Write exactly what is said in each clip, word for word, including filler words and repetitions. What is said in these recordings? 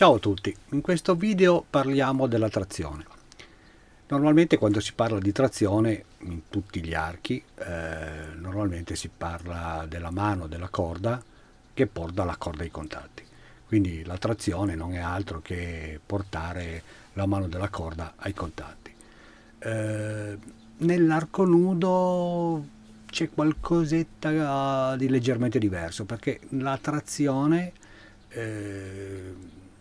Ciao a tutti, in questo video parliamo della trazione. Normalmente quando si parla di trazione in tutti gli archi, eh, normalmente si parla della mano della corda che porta la corda ai contatti. Quindi la trazione non è altro che portare la mano della corda ai contatti. Eh, nell'arco nudo c'è qualcosetta di leggermente diverso, perché la trazione, eh,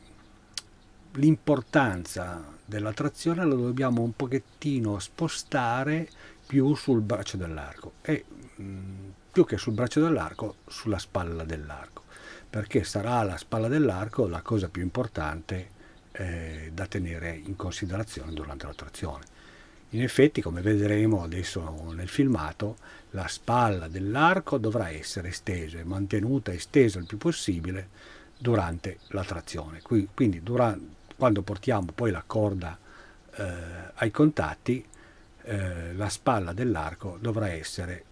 l'importanza della trazione la dobbiamo un pochettino spostare più sul braccio dell'arco e mh, più che sul braccio dell'arco, sulla spalla dell'arco, perché sarà la spalla dell'arco la cosa più importante eh, da tenere in considerazione durante la trazione. In effetti, come vedremo adesso nel filmato, la spalla dell'arco dovrà essere estesa e mantenuta estesa il più possibile durante la trazione. Quindi durante, quando portiamo poi la corda eh, ai contatti, eh, la spalla dell'arco dovrà essere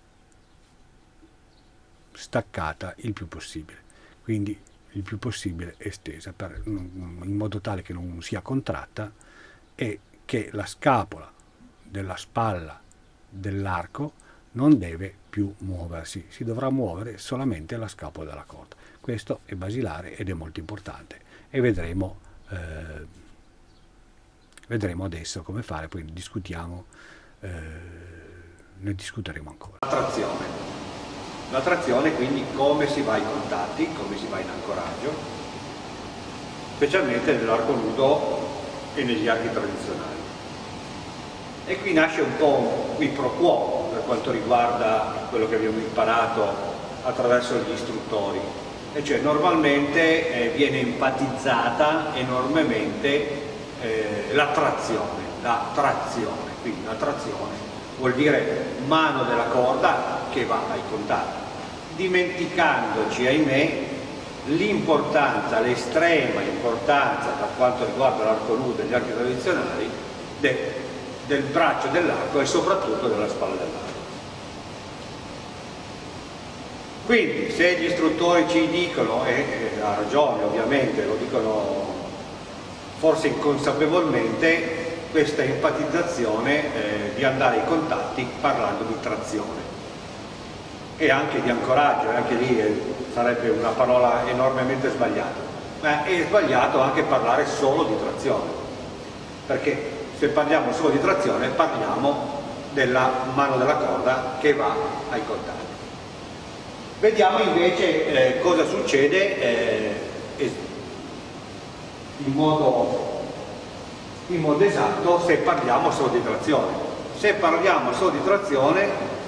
staccata il più possibile, quindi il più possibile estesa, per, in modo tale che non sia contratta e che la scapola della spalla dell'arco non deve più muoversi, si dovrà muovere solamente la scapola della corda. Questo è basilare ed è molto importante e vedremo, eh, vedremo adesso come fare, poi discutiamo, eh, ne discuteremo ancora. La trazione. La trazione quindi come si va ai contatti, come si va in ancoraggio, specialmente nell'arco nudo e negli archi tradizionali. E qui nasce un po' un qui pro quo per quanto riguarda quello che abbiamo imparato attraverso gli istruttori, e cioè normalmente eh, viene enfatizzata enormemente eh, la trazione, la trazione, quindi la trazione vuol dire mano della corda che va ai contatti, dimenticandoci, ahimè, l'importanza, l'estrema importanza per quanto riguarda l'arco nudo e gli archi tradizionali del del braccio dell'arco e soprattutto della spalla dell'arco. Quindi se gli istruttori ci dicono, e eh, ha ragione ovviamente, lo dicono forse inconsapevolmente, questa enfatizzazione eh, di andare ai contatti parlando di trazione e anche di ancoraggio, e anche lì eh, sarebbe una parola enormemente sbagliata, ma è sbagliato anche parlare solo di trazione, perché se parliamo solo di trazione parliamo della mano della corda che va ai contatti. Vediamo invece eh, cosa succede eh, in, modo, in modo esatto se parliamo solo di trazione. Se parliamo solo di trazione...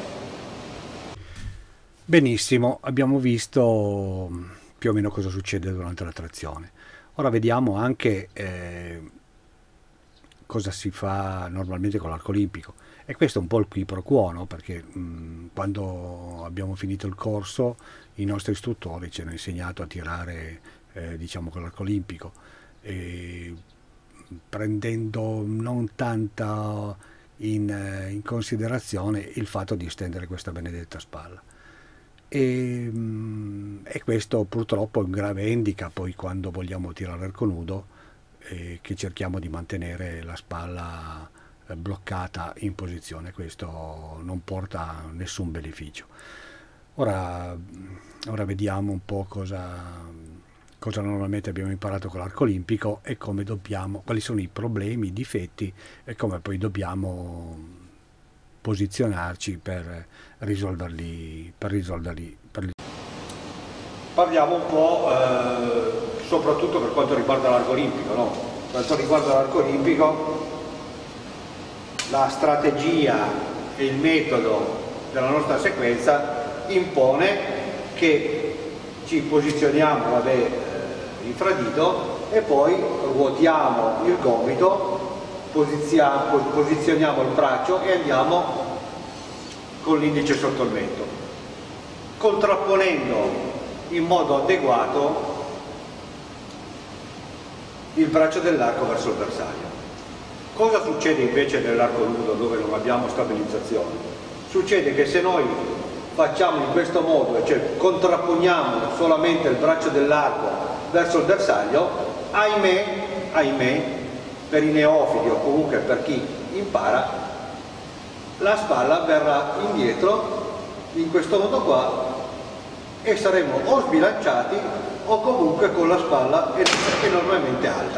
Benissimo, abbiamo visto più o meno cosa succede durante la trazione. Ora vediamo anche eh, cosa si fa normalmente con l'arco olimpico, e questo è un po' il qui pro quo, no? Perché mh, quando abbiamo finito il corso i nostri istruttori ci hanno insegnato a tirare eh, diciamo con l'arco olimpico, e, prendendo non tanta in, eh, in considerazione il fatto di stendere questa benedetta spalla, e, mh, e questo purtroppo è un grave handicap poi quando vogliamo tirare l'arco nudo, e che cerchiamo di mantenere la spalla bloccata in posizione. Questo non porta a nessun beneficio. Ora, ora vediamo un po' cosa, cosa normalmente abbiamo imparato con l'arco olimpico e come dobbiamo, quali sono i problemi, i difetti e come poi dobbiamo posizionarci per risolverli. Per risolverli, per... Parliamo un po' eh... soprattutto per quanto riguarda l'arco olimpico, no? Per quanto riguarda l'arco olimpico, la strategia e il metodo della nostra sequenza impone che ci posizioniamo vabbè, eh, infradito e poi ruotiamo il gomito, posizioniamo il braccio e andiamo con l'indice sotto il mento, contrapponendo in modo adeguato il braccio dell'arco verso il bersaglio. Cosa succede invece nell'arco nudo dove non abbiamo stabilizzazione? Succede che se noi facciamo in questo modo, cioè contrapponiamo solamente il braccio dell'arco verso il bersaglio, ahimè, ahimè, per i neofiti o comunque per chi impara, la spalla verrà indietro in questo modo qua e saremo o sbilanciati o comunque con la spalla enormemente alta.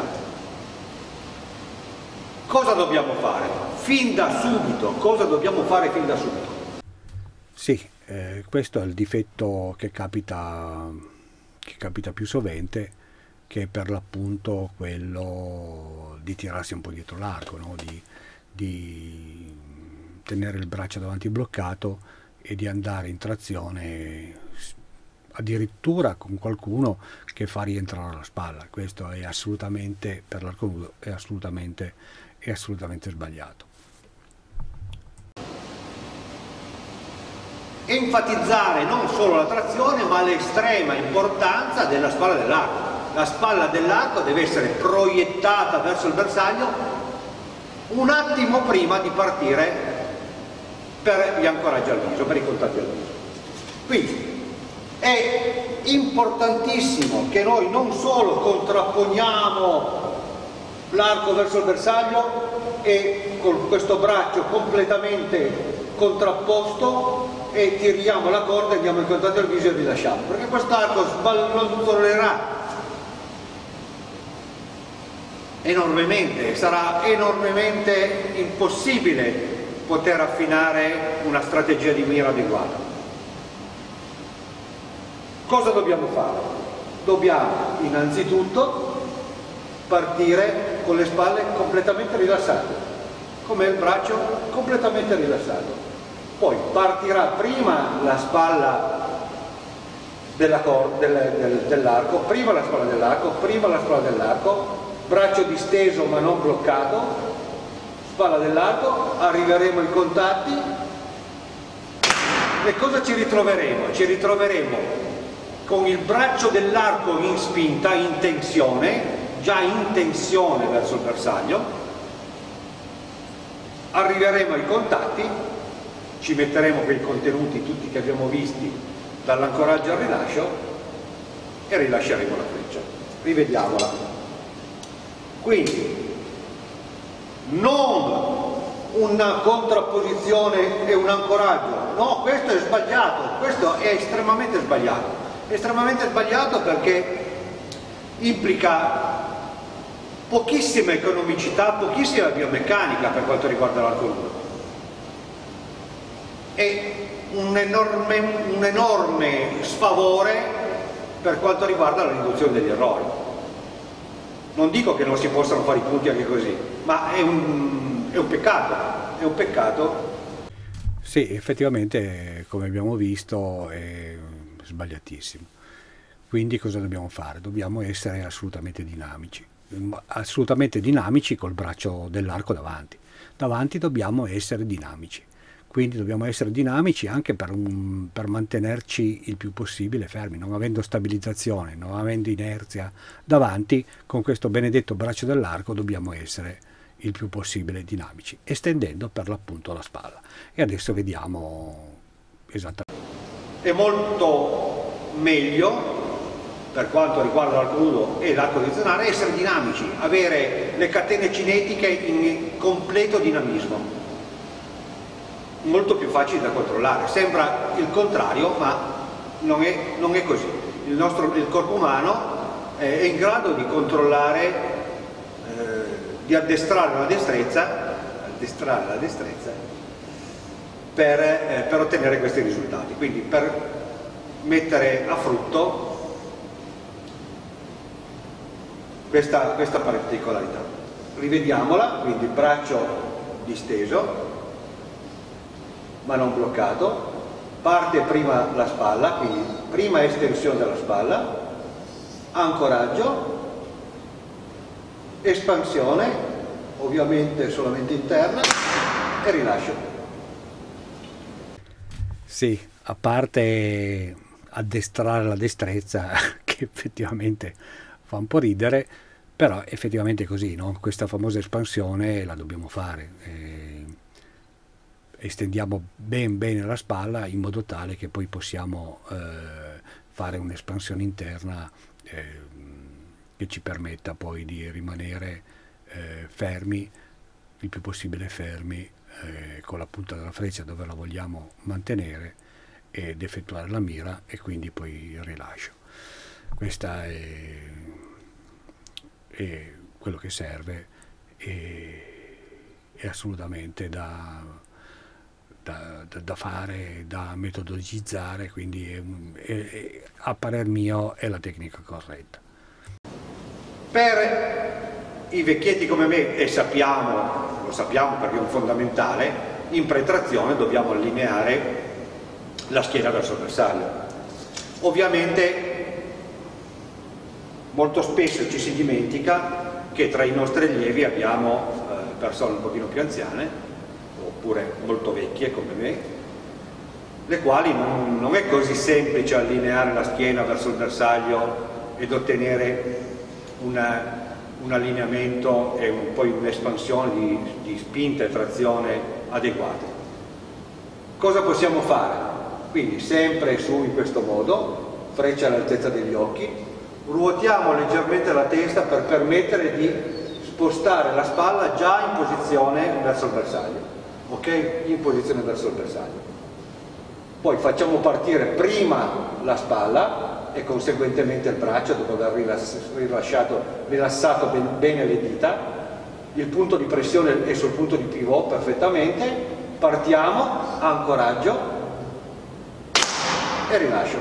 Cosa dobbiamo fare? Fin da subito, cosa dobbiamo fare fin da subito? Sì, eh, questo è il difetto che capita, che capita più sovente, che è per l'appunto quello di tirarsi un po' dietro l'arco, no? di, di tenere il braccio davanti bloccato e di andare in trazione addirittura con qualcuno che fa rientrare la spalla. Questo è assolutamente, per l'arco nudo, è assolutamente, è assolutamente sbagliato. Enfatizzare non solo la trazione ma l'estrema importanza della spalla dell'arco. La spalla dell'arco deve essere proiettata verso il bersaglio un attimo prima di partire per gli ancoraggi al viso, per i contatti al viso. Quindi è importantissimo che noi non solo contrapponiamo l'arco verso il bersaglio e con questo braccio completamente contrapposto e tiriamo la corda, andiamo in contatto al viso e rilasciamo, perché quest'arco sballonzolerà enormemente, sarà enormemente impossibile poter affinare una strategia di mira adeguata. Cosa dobbiamo fare? Dobbiamo innanzitutto partire con le spalle completamente rilassate, come il braccio completamente rilassato. Poi partirà prima la spalla dell'arco, del, del, dell'arco, prima la spalla dell'arco, prima la spalla dell'arco, braccio disteso ma non bloccato, spalla dell'arco, arriveremo ai contatti e cosa ci ritroveremo? Ci ritroveremo con il braccio dell'arco in spinta, in tensione, già in tensione verso il bersaglio, arriveremo ai contatti, ci metteremo quei contenuti tutti che abbiamo visti dall'ancoraggio al rilascio e rilasceremo la freccia. Rivediamola. Quindi non una contrapposizione e un ancoraggio, no, questo è sbagliato, questo è estremamente sbagliato. Estremamente sbagliato perché implica pochissima economicità, pochissima biomeccanica per quanto riguarda l'arco nudo e un enorme, un enorme sfavore per quanto riguarda la riduzione degli errori. Non dico che non si possano fare i punti anche così, ma è un, è un peccato, è un peccato. Sì, effettivamente, come abbiamo visto, è sbagliatissimo. Quindi cosa dobbiamo fare? Dobbiamo essere assolutamente dinamici, assolutamente dinamici col braccio dell'arco davanti. Davanti dobbiamo essere dinamici, quindi dobbiamo essere dinamici anche per, un, per mantenerci il più possibile fermi, non avendo stabilizzazione, non avendo inerzia davanti. Con questo benedetto braccio dell'arco dobbiamo essere il più possibile dinamici, estendendo per l'appunto la spalla. E adesso vediamo esattamente. È molto meglio per quanto riguarda l'arco nudo e l'arco direzionale essere dinamici, avere le catene cinetiche in completo dinamismo, molto più facile da controllare. Sembra il contrario, ma non è, non è così. Il, nostro, il corpo umano è in grado di controllare, eh, di addestrare la destrezza, addestrare la destrezza per, eh, per ottenere questi risultati. Quindi per mettere a frutto questa, questa particolarità. Rivediamola, quindi braccio disteso ma non bloccato, parte prima la spalla, quindi prima estensione della spalla, ancoraggio, espansione, ovviamente solamente interna, e rilascio. Sì, a parte addestrare la destrezza, che effettivamente fa un po' ridere, però effettivamente è così, no? Questa famosa espansione la dobbiamo fare. Eh, estendiamo ben bene la spalla in modo tale che poi possiamo eh, fare un'espansione interna eh, che che ci permetta poi di rimanere eh, fermi, il più possibile fermi, eh, con la punta della freccia dove la vogliamo mantenere ed effettuare la mira e quindi poi il rilascio. Questa è, è quello che serve e è assolutamente da, da, da, da fare, da metodologizzare, quindi è, è, è, a parer mio è la tecnica corretta. Per i vecchietti come me, e sappiamo, lo sappiamo perché è un fondamentale, in pretrazione dobbiamo allineare la schiena verso il bersaglio. Ovviamente molto spesso ci si dimentica che tra i nostri allievi abbiamo eh, persone un pochino più anziane, oppure molto vecchie come me, le quali non, non è così semplice allineare la schiena verso il bersaglio ed ottenere una, un allineamento e un, poi un'espansione di, di spinta e trazione adeguate. Cosa possiamo fare? Quindi sempre su in questo modo, freccia all'altezza degli occhi, ruotiamo leggermente la testa per permettere di spostare la spalla già in posizione verso il bersaglio, ok? In posizione verso il bersaglio. Poi facciamo partire prima la spalla e conseguentemente il braccio dopo aver rilasciato, rilassato ben, bene le dita. Il punto di pressione è sul punto di pivot perfettamente. Partiamo, ancoraggio e rilascio.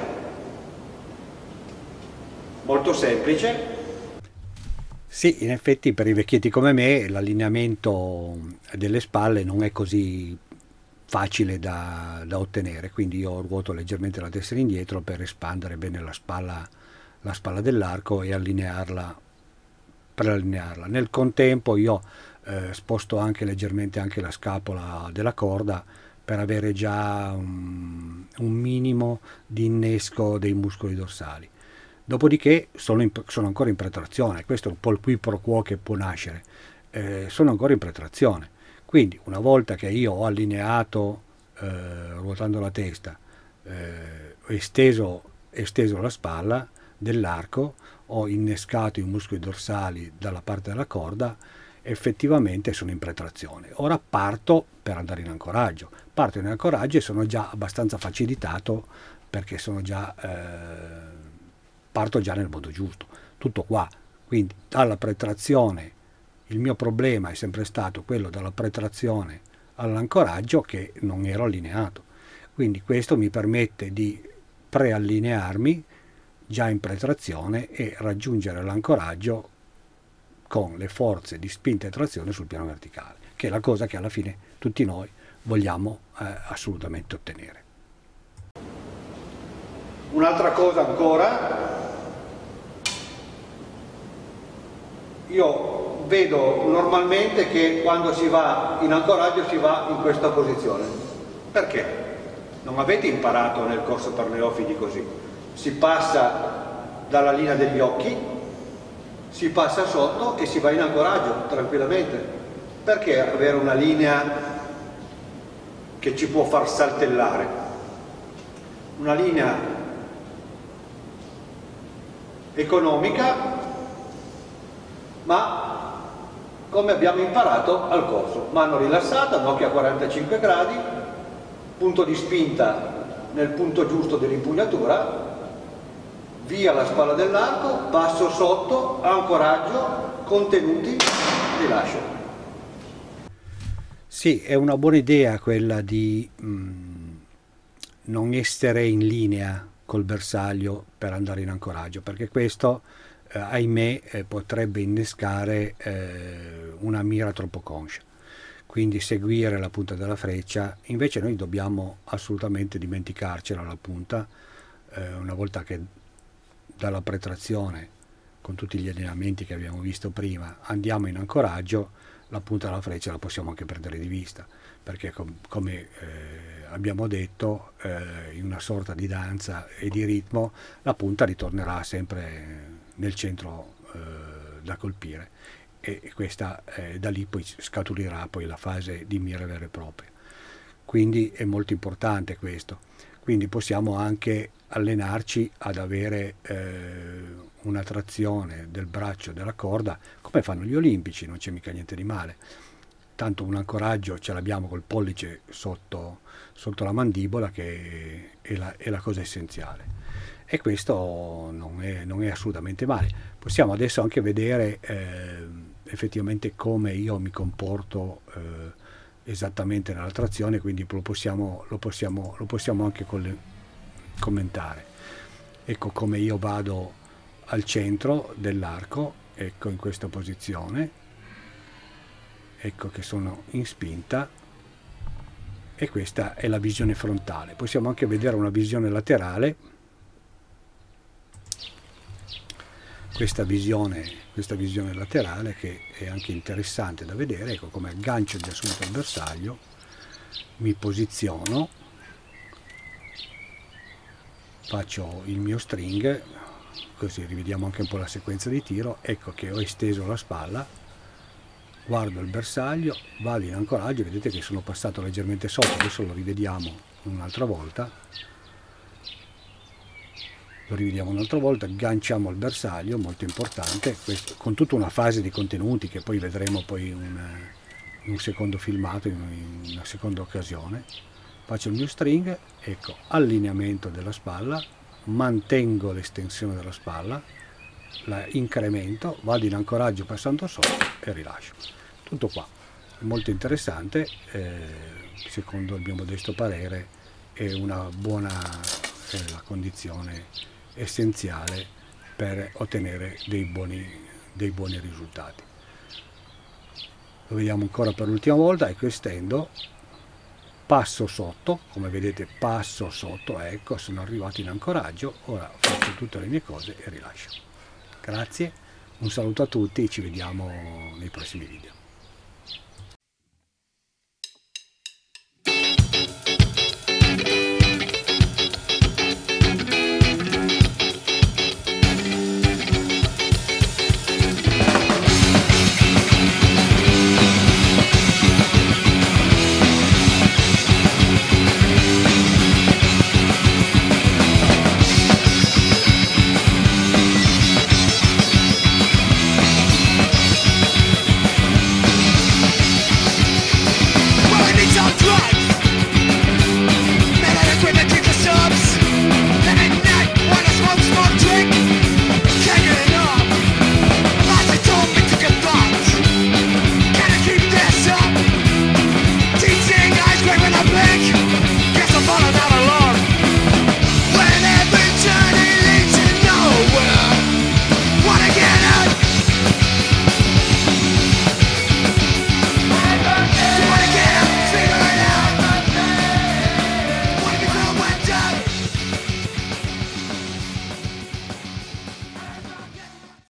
Molto semplice. Sì, in effetti per i vecchietti come me l'allineamento delle spalle non è così facile da, da ottenere, quindi io ruoto leggermente la testa indietro per espandere bene la spalla, la spalla dell'arco e allinearla, per allinearla. Nel contempo io eh, sposto anche leggermente anche la scapola della corda per avere già un, un minimo di innesco dei muscoli dorsali. Dopodiché sono, in, sono ancora in pretrazione, questo è un po' il qui pro quo che può nascere, eh, sono ancora in pretrazione. Quindi una volta che io ho allineato, eh, ruotando la testa, eh, esteso, esteso la spalla dell'arco, ho innescato i muscoli dorsali dalla parte della corda, effettivamente sono in pretrazione. Ora parto per andare in ancoraggio. Parto in ancoraggio e sono già abbastanza facilitato perché sono già, eh, parto già nel modo giusto. Tutto qua. Quindi dalla pretrazione, il mio problema è sempre stato quello dalla pretrazione all'ancoraggio che non ero allineato. Quindi questo mi permette di preallinearmi già in pretrazione e raggiungere l'ancoraggio con le forze di spinta e trazione sul piano verticale, che è la cosa che alla fine tutti noi vogliamo eh, assolutamente ottenere. Un'altra cosa ancora, io vedo normalmente che quando si va in ancoraggio si va in questa posizione. Perché? Non avete imparato nel corso per neofiti così. Si passa dalla linea degli occhi, si passa sotto e si va in ancoraggio tranquillamente. Perché avere una linea che ci può far saltellare? Una linea economica, ma come abbiamo imparato al corso. Mano rilassata, occhio a quarantacinque gradi, punto di spinta nel punto giusto dell'impugnatura, via la spalla dell'arco, passo sotto, ancoraggio, contenuti, rilascio. Sì, è una buona idea quella di mh, non essere in linea col bersaglio per andare in ancoraggio, perché questo, eh, ahimè, eh, potrebbe innescare eh, una mira troppo conscia. Quindi seguire la punta della freccia, invece noi dobbiamo assolutamente dimenticarcela la punta, eh, una volta che dalla pretrazione con tutti gli allenamenti che abbiamo visto prima andiamo in ancoraggio, la punta della freccia la possiamo anche perdere di vista, perché com come eh, abbiamo detto, eh, in una sorta di danza e di ritmo la punta ritornerà sempre nel centro eh, da colpire e, e questa eh, da lì poi scaturirà poi la fase di mira vera e propria. Quindi è molto importante questo. Quindi possiamo anche allenarci ad avere eh, una trazione del braccio della corda come fanno gli olimpici, non c'è mica niente di male, tanto un ancoraggio ce l'abbiamo col pollice sotto, sotto la mandibola, che è la, è la cosa essenziale, e questo non è, non è assolutamente male. Possiamo adesso anche vedere eh, effettivamente come io mi comporto eh, esattamente nella trazione, quindi lo possiamo, lo possiamo, lo possiamo anche commentare. Ecco come io vado al centro dell'arco, ecco in questa posizione, ecco che sono in spinta, e questa è la visione frontale. Possiamo anche vedere una visione laterale, questa visione, questa visione laterale che è anche interessante da vedere. Ecco come aggancio già subito il bersaglio, mi posiziono, faccio il mio string, così rivediamo anche un po' la sequenza di tiro. Ecco che ho esteso la spalla, guardo il bersaglio, vado in ancoraggio, vedete che sono passato leggermente sotto, adesso lo rivediamo un'altra volta, lo rivediamo un'altra volta, agganciamo il bersaglio, molto importante, questo, con tutta una fase di contenuti che poi vedremo poi in un, in un secondo filmato, in una seconda occasione. Faccio il mio string, ecco, allineamento della spalla, mantengo l'estensione della spalla, la incremento, vado in ancoraggio passando sotto e rilascio. Tutto qua, molto interessante, eh, secondo il mio modesto parere è una buona eh, la condizione essenziale per ottenere dei buoni, dei buoni risultati. Lo vediamo ancora per l'ultima volta, ecco, estendo, passo sotto, come vedete passo sotto, ecco, sono arrivato in ancoraggio, ora faccio tutte le mie cose e rilascio. Grazie, un saluto a tutti, ci vediamo nei prossimi video.